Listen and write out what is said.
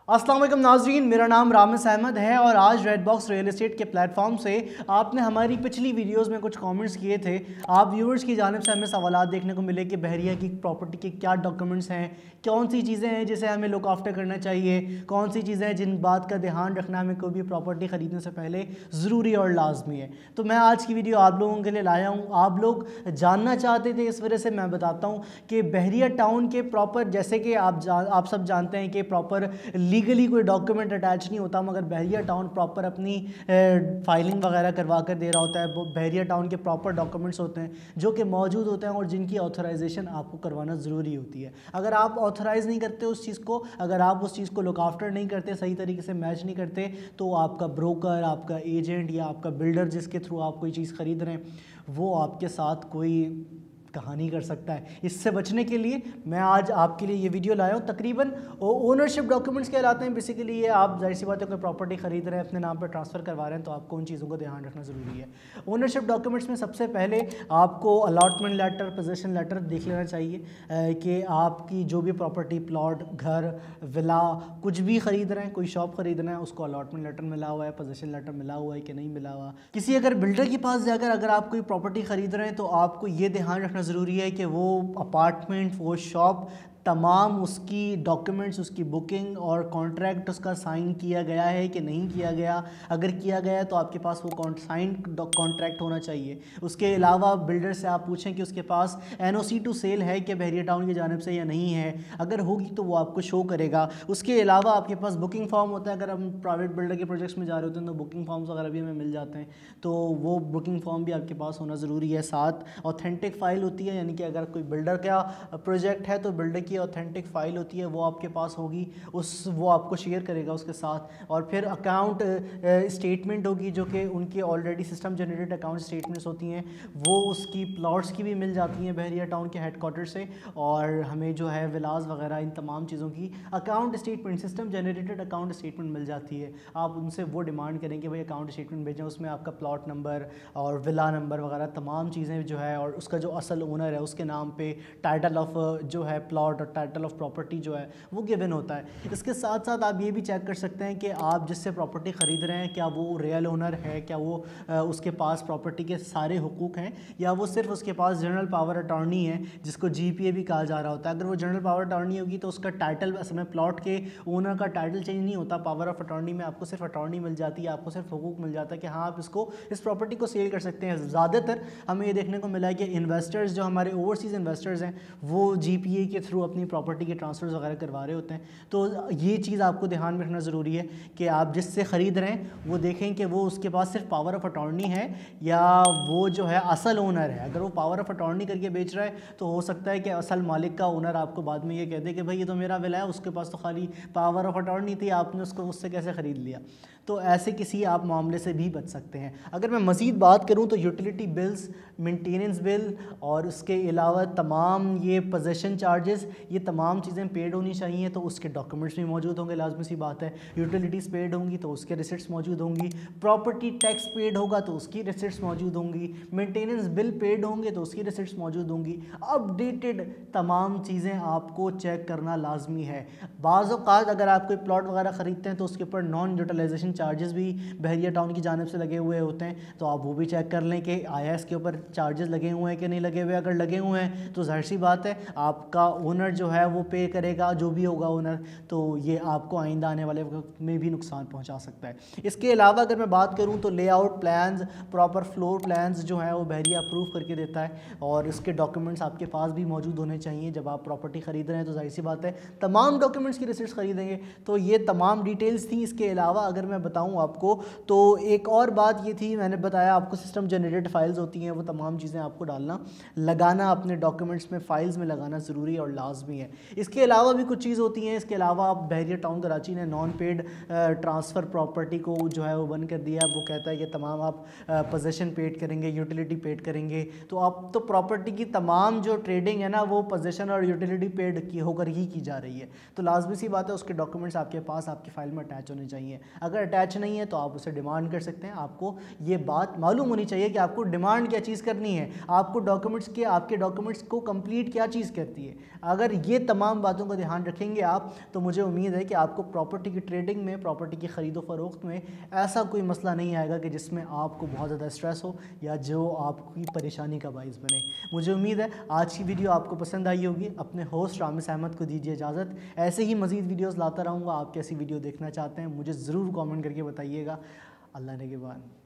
अस्सलाम वालेकुम नाज़रीन, मेरा नाम रामिस अहमद है और आज रेड बॉक्स रियल एस्टेट के प्लेटफॉर्म से आपने हमारी पिछली वीडियोस में कुछ कमेंट्स किए थे। आप व्यूअर्स की जानिब से हमें सवालात देखने को मिले कि बहरिया की प्रॉपर्टी के क्या डॉक्यूमेंट्स हैं, कौन सी चीज़ें हैं जिसे हमें लुक आफ्टर करना चाहिए, कौन सी चीज़ें हैं जिन बात का ध्यान रखना हमें कोई भी प्रॉपर्टी ख़रीदने से पहले ज़रूरी और लाजमी है। तो मैं आज की वीडियो आप लोगों के लिए लाया हूँ। आप लोग जानना चाहते थे, इस वजह से मैं बताता हूँ कि बहरिया टाउन के प्रॉपर, जैसे कि आप सब जानते हैं कि प्रॉपर लीगली कोई डॉक्यूमेंट अटैच नहीं होता, मगर बहरिया टाउन प्रॉपर अपनी फाइलिंग वगैरह करवा कर दे रहा होता है। वो बहरिया टाउन के प्रॉपर डॉक्यूमेंट्स होते हैं जो कि मौजूद होते हैं और जिनकी ऑथराइजेशन आपको करवाना ज़रूरी होती है। अगर आप ऑथराइज़ नहीं करते उस चीज़ को, अगर आप उस चीज़ को लुक आफ्टर नहीं करते, सही तरीके से मैच नहीं करते, तो आपका ब्रोकर, आपका एजेंट या आपका बिल्डर जिसके थ्रू आप कोई चीज़ ख़रीद रहे हैं, वो आपके साथ कोई कहानी कर सकता है। इससे बचने के लिए मैं आज आपके लिए ये वीडियो लाया हूँ। तकरीबन ओनरशिप डॉक्यूमेंट्स कहलाते हैं बेसिकली। ये आप जाहिर सी बात है कोई प्रॉपर्टी ख़रीद रहे हैं, अपने नाम पर ट्रांसफ़र करवा रहे हैं, तो आपको उन चीज़ों का ध्यान रखना ज़रूरी है। ओनरशिप डॉक्यूमेंट्स में सबसे पहले आपको अलॉटमेंट लेटर, पोजीशन लेटर देख लेना चाहिए कि आपकी जो भी प्रॉपर्टी, प्लॉट, घर, विला, कुछ भी ख़रीद रहे हैं, कोई शॉप ख़रीदना है, उसको अलॉटमेंट लेटर मिला हुआ है, पोजीशन लेटर मिला हुआ है कि नहीं मिला हुआ। किसी अगर बिल्डर के पास जाकर अगर आप कोई प्रॉपर्टी ख़रीद रहे हैं तो आपको ये ध्यान रखना ज़रूरी है कि वो अपार्टमेंट, वो शॉप, तमाम उसकी डॉक्यूमेंट्स, उसकी बुकिंग और कॉन्ट्रैक्ट उसका साइन किया गया है कि नहीं किया गया। अगर किया गया है तो आपके पास वो साइन कॉन्ट्रैक्ट होना चाहिए। उसके अलावा बिल्डर से आप पूछें कि उसके पास NOC टू सेल है कि बहरिया टाउन की जानिब से या नहीं है। अगर होगी तो वो आपको शो करेगा। उसके अलावा आपके पास बुकिंग फॉर्म होता है। अगर हम प्राइवेट बिल्डर के प्रोजेक्ट्स में जा रहे होते हैं तो बुकिंग फॉर्म्स वगैरह भी हमें मिल जाते हैं, तो वो बुकिंग फॉर्म भी आपके पास होना ज़रूरी है। साथ ऑथेंटिक फ़ाइल होती है, यानी कि अगर कोई बिल्डर का प्रोजेक्ट है तो बिल्डर की ऑथेंटिक फ़ाइल होती है, वो आपके पास होगी, वो आपको शेयर करेगा उसके साथ। और फिर अकाउंट स्टेटमेंट होगी जो कि उनके already system generated account statements होती हैं, वो उसकी प्लॉट्स की भी मिल जाती हैं बहरिया टाउन के हेडक्वार्टर से। और हमें जो है विलास वगैरह इन तमाम चीज़ों की account statement, system generated account statement मिल जाती है। आप उनसे वो डिमांड करें कि भाई अकाउंट स्टेटमेंट भेजें, उसमें आपका प्लॉट नंबर और विला नंबर वगैरह तमाम चीज़ें जो है, और उसका जो असल ओनर है उसके नाम पे टाइटल ऑफ जो है प्लॉट और टाइटल ऑफ प्रॉपर्टी जो है वो गिवन होता है। इसके साथ साथ आप ये भी चेक कर सकते हैं कि आप जिससे प्रॉपर्टी ख़रीद रहे हैं क्या वो रियल ओनर है, क्या वो उसके पास प्रॉपर्टी के सारे हुकूक हैं, या वो सिर्फ उसके पास जनरल पावर अटॉर्नी है जिसको GPA भी कहा जा रहा होता है। अगर वो जनरल पावर अटॉर्नी होगी तो उसका टाइटल, असल में प्लॉट के ओनर का टाइटल चेंज नहीं होता। पावर ऑफ अटॉर्नी में आपको सिर्फ अटॉर्नी मिल जाती है, आपको सिर्फ हुकूक मिल जाता है कि हाँ आप इस प्रॉपर्टी को सेल कर सकते हैं। ज़्यादातर हमें ये देखने को मिला है कि इन्वेस्टर्स, जो हमारे ओवरसीज़ इन्वेस्टर्स हैं, वो GPA के थ्रू अपनी प्रॉपर्टी के ट्रांसफ़र्स वगैरह करवा रहे होते हैं। तो ये चीज़ आपको ध्यान में रखना ज़रूरी है कि आप जिससे ख़रीद रहे हैं वो देखें कि वो उसके पास सिर्फ पावर ऑफ अटॉर्नी है या वो जो है असल ओनर है। अगर वो पावर ऑफ अटॉर्नी करके बेच रहा है तो हो सकता है कि असल मालिक का ओनर आपको बाद में ये कह दे कि भाई ये तो मेरा विला है, उसके पास तो खाली पावर ऑफ अटॉर्नी थी, आपने उसको उससे कैसे ख़रीद लिया। तो ऐसे किसी आप मामले से भी बच सकते हैं। अगर मैं मज़ीद बात करूं तो यूटिलिटी बिल्स, मेंटेनेंस बिल और उसके अलावा तमाम ये पोजेसन चार्जेस, ये तमाम चीज़ें पेड होनी चाहिए, तो उसके डॉक्यूमेंट्स भी मौजूद होंगे, लाजमी सी बात है। यूटिलिटीज़ पेड होंगी तो उसके रिसिट्स मौजूद होंगी, प्रॉपर्टी टैक्स पेड होगा तो उसकी रिसिट्स मौजूद होंगी, मेंटेनेंस बिल पेड होंगे तो उसकी रिसिट्स मौजूद होंगी। अपडेटेड तमाम चीज़ें आपको चेक करना लाजमी है। बाज़ औक़ात अगर आप कोई प्लॉट वगैरह ख़रीदते हैं तो उसके ऊपर नॉन यूटिलाइजेशन चार्जेस भी बहरिया टाउन की जानिब से लगे हुए होते हैं, तो आप वो भी चेक कर लें कि आया इसके ऊपर चार्जेस लगे हुए हैं कि नहीं लगे हुए। अगर लगे हुए हैं तो जाहिर सी बात है आपका ओनर जो है वो पे करेगा, जो भी होगा ओनर, तो ये आपको आइंदा आने वाले वक्त में भी नुकसान पहुंचा सकता है। इसके अलावा अगर मैं बात करूं तो layout plans, proper floor plans जो है वो बहरिया अप्रूव करके देता है, और इसके डॉक्यूमेंट्स आपके पास भी मौजूद होने चाहिए। जब आप प्रॉपर्टी ख़रीद रहे हैं तो जाहिर सी बात है तमाम डॉक्यूमेंट्स की रिसिट्स ख़रीदेंगे। तो ये तमाम डिटेल्स थी। इसके अलावा अगर मैं बताऊं आपको तो एक और बात ये थी, मैंने बताया आपको सिस्टम जनरेटेड फाइल्स होती हैं, वो तमाम चीज़ें आपको डालना, लगाना अपने डॉक्यूमेंट्स में, फाइल्स में लगाना ज़रूरी और लाजमी है। इसके अलावा भी कुछ चीज़ होती हैं। इसके अलावा आप बहरिया टाउन कराची ने नॉन पेड ट्रांसफ़र प्रॉपर्टी को जो है वो बंद कर दिया। वो कहता है कि तमाम आप पोजेसन पेड करेंगे, यूटिलिटी पेड करेंगे, तो अब तो प्रॉपर्टी की तमाम जो ट्रेडिंग है ना वो पोजेसन और यूटिलिटी पेड की होकर ही की जा रही है। तो लाजमी सी बात है उसके डॉक्यूमेंट्स आपके पास आपकी फ़ाइल में अटैच होने चाहिए। अगर अटैच नहीं है तो आप उसे डिमांड कर सकते हैं। आपको ये बात मालूम होनी चाहिए कि आपको डिमांड क्या चीज़ करनी है, आपको डॉक्यूमेंट्स के, आपके डॉक्यूमेंट्स को कंप्लीट क्या चीज़ करती है। अगर ये तमाम बातों का ध्यान रखेंगे आप, तो मुझे उम्मीद है कि आपको प्रॉपर्टी की ट्रेडिंग में, प्रॉपर्टी की ख़रीदो फरोख्त में ऐसा कोई मसला नहीं आएगा कि जिसमें आपको बहुत ज़्यादा स्ट्रेस हो या जो आपकी परेशानी का बाइस बने। मुझे उम्मीद है आज की वीडियो आपको पसंद आई होगी। अपने होस्ट रामिस अहमद को दीजिए इजाज़त। ऐसे ही मज़ीद वीडियोज़ लाता रहूँगा। आप कैसी वीडियो देखना चाहते हैं मुझे ज़रूर कॉमेंट करके बताइएगा। अल्लाह ने के बाद।